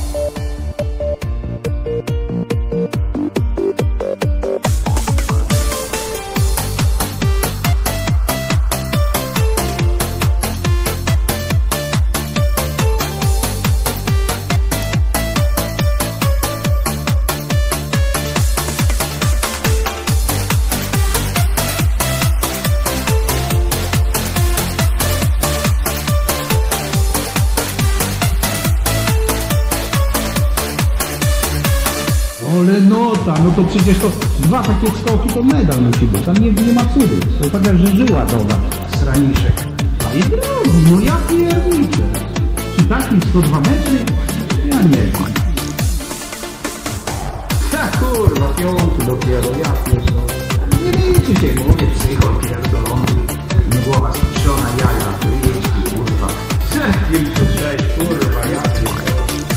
Ale nota, no to przecież to 2 takie skoki to medal musi być, tam nie ma cudu. To taka żyła dobra, straniszek. I drogi, no ja pierniczę. Czy taki 102 metry? Ja nie wiem. Kurwa, piąty dopiero, ja pierdolę. Nie liczy się, mówię, psychol pierdolony. Głowa spuszczona, jaja, liczki, kurwa. 56, kurwa, ja pierdolę.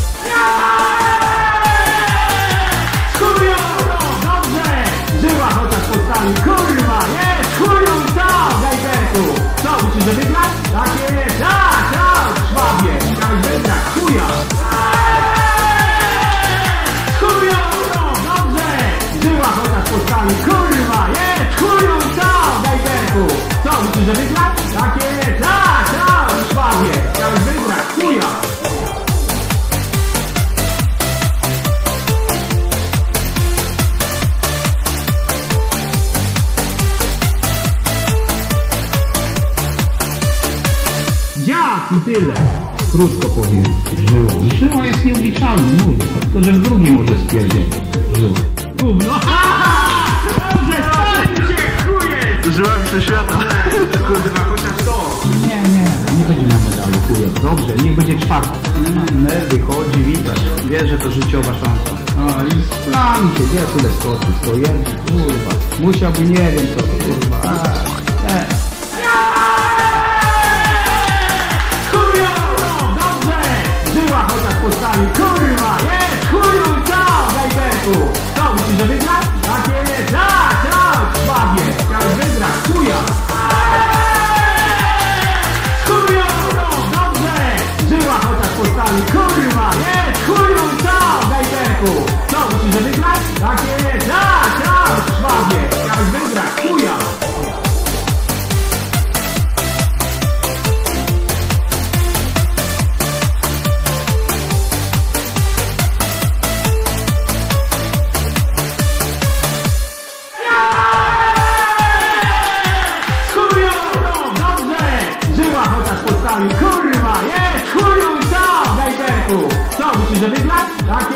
Kurwa, jest chuju i co, gajberku? Co, musisz że wygrać? Tak jest, tak, szwabie, miałeś wygrać, chuja! Chuju, no, dobrze! Żyła chociaż postali, kurwa, jest chuju i co, gajberku? Co, musisz że wygrać? Tak jest, tak, szwabie, miałeś wygrać, chuja! Dziad i tyle. Krótko powiem. Żyła. Żyła jest nieuliczalna, mówię. Tylko, że w drugi może spierdzieć. Żyła. Gówno. Dobrze, stańcie, chuje! Żyła mi świata. Kurwa, chociaż to. Nie będzie na medalu, chuje. Dobrze, niech będzie 4. Nerwy chodzi, widać. Wie, że to życiowa szansa. A i splami się, gdzie tyle skoczyć? To jest, kurwa. Musiałby, nie wiem co, kurwa. Postali, kurwa, jest chuju, co, gajberku? Co, musisz że wygrać? Tak jest, tak, szwabie, chciałeś wygrać, chuja! Chuju, no, dobrze, żyła chociaż postali, kurwa, jest chuju, co, gajberku? Co, musisz że wygrać? Tak jest, tak, szwabie, chciałeś wygrać, chuja! Kurwa, jest chuju, co, gajberku? Co, musisz że wygrać? Tak